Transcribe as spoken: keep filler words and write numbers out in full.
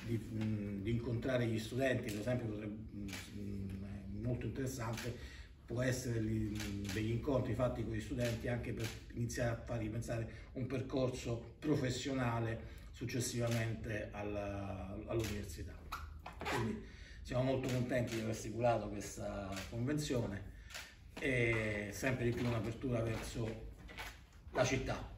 di, di incontrare gli studenti, per esempio, potrebbe, molto interessante può essere degli incontri fatti con gli studenti anche per iniziare a fargli pensare un percorso professionale successivamente all'università. Quindi siamo molto contenti di aver stipulato questa convenzione e sempre di più un'apertura verso la città.